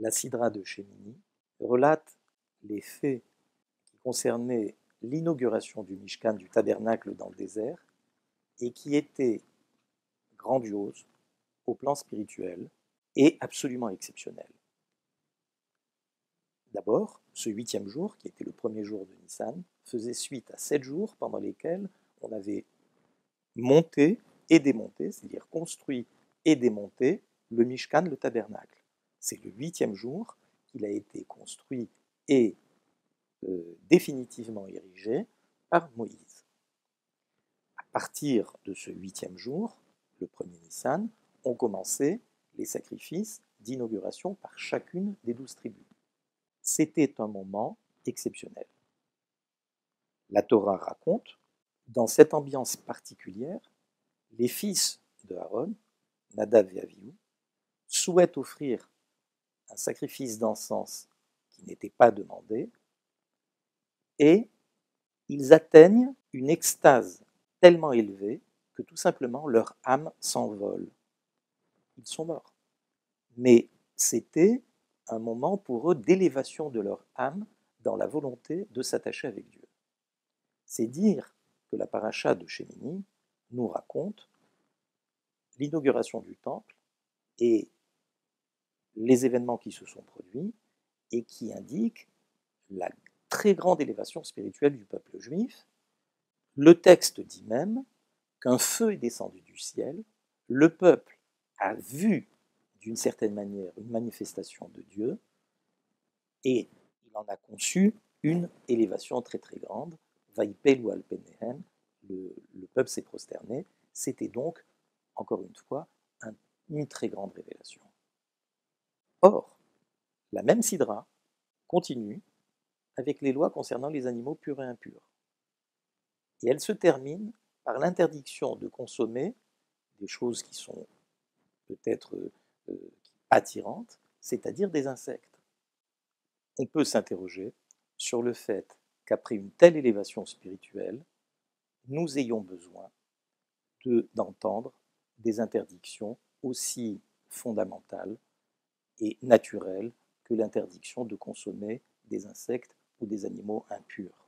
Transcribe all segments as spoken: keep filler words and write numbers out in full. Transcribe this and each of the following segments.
la Sidra de Shemini relate les faits qui concernaient l'inauguration du Mishkan, du tabernacle dans le désert, et qui étaient grandioses au plan spirituel et absolument exceptionnelles. D'abord, ce huitième jour, qui était le premier jour de Nissan, faisait suite à sept jours pendant lesquels on avait monté et démonté, c'est-à-dire construit et démonté le Mishkan, le tabernacle. C'est le huitième jour qu'il a été construit et euh, définitivement érigé par Moïse. À partir de ce huitième jour, le premier Nissan, ont commencé les sacrifices d'inauguration par chacune des douze tribus. C'était un moment exceptionnel. La Torah raconte, dans cette ambiance particulière, les fils de Aaron, Nadav et Avihu, souhaitent offrir un sacrifice d'encens qui n'était pas demandé, et ils atteignent une extase tellement élevée que tout simplement leur âme s'envole. Ils sont morts. Mais c'était un moment pour eux d'élévation de leur âme dans la volonté de s'attacher avec Dieu. C'est dire que la paracha de Shemini nous raconte l'inauguration du temple et les événements qui se sont produits et qui indiquent la très grande élévation spirituelle du peuple juif. Le texte dit même qu'un feu est descendu du ciel, le peuple a vu d'une certaine manière une manifestation de Dieu et il en a conçu une élévation très très grande. Vaïpelu al Penehem, le, le peuple s'est prosterné. C'était donc, encore une fois, un, une très grande révélation. Or, la même Sidra continue avec les lois concernant les animaux purs et impurs. Et elle se termine par l'interdiction de consommer des choses qui sont peut-être euh, attirantes, c'est-à-dire des insectes. On peut s'interroger sur le fait qu'après une telle élévation spirituelle, nous ayons besoin de, d'entendre des interdictions aussi fondamentales et naturelles que l'interdiction de consommer des insectes ou des animaux impurs.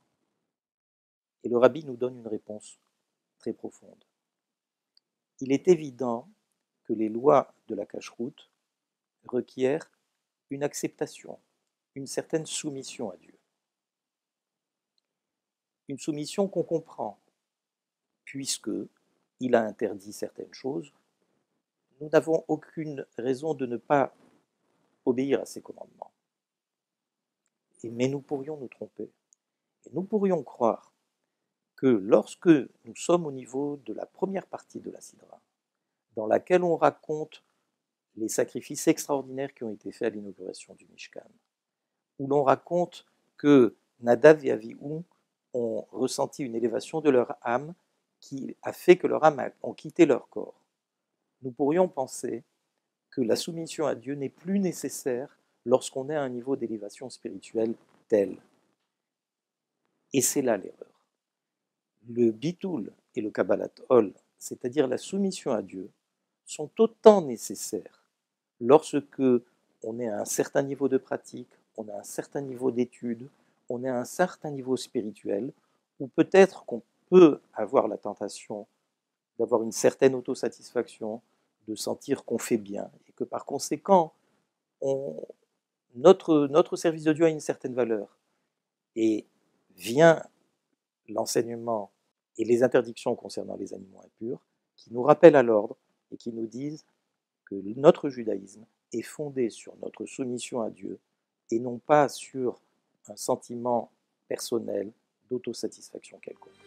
Et le rabbi nous donne une réponse très profonde. Il est évident que les lois de la cacheroute requièrent une acceptation, une certaine soumission à Dieu. Une soumission qu'on comprend, puisque il a interdit certaines choses. Nous n'avons aucune raison de ne pas obéir à ses commandements. Et, mais nous pourrions nous tromper. Et nous pourrions croire que lorsque nous sommes au niveau de la première partie de la Sidra, dans laquelle on raconte les sacrifices extraordinaires qui ont été faits à l'inauguration du Mishkan, où l'on raconte que Nadav et Avihu ont ressenti une élévation de leur âme qui a fait que leur âme ont quitté leur corps. Nous pourrions penser que la soumission à Dieu n'est plus nécessaire lorsqu'on est à un niveau d'élévation spirituelle tel. Et c'est là l'erreur. Le bitoul et le kabbalat ol, c'est-à-dire la soumission à Dieu, sont autant nécessaires lorsque on est à un certain niveau de pratique, on a un certain niveau d'étude, on est à un certain niveau spirituel, ou peut-être qu'on peut avoir la tentation d'avoir une certaine autosatisfaction, de sentir qu'on fait bien, et que par conséquent, on, notre, notre service de Dieu a une certaine valeur. Et vient l'enseignement et les interdictions concernant les animaux impurs, qui nous rappellent à l'ordre et qui nous disent que notre judaïsme est fondé sur notre soumission à Dieu et non pas sur un sentiment personnel d'autosatisfaction quelconque.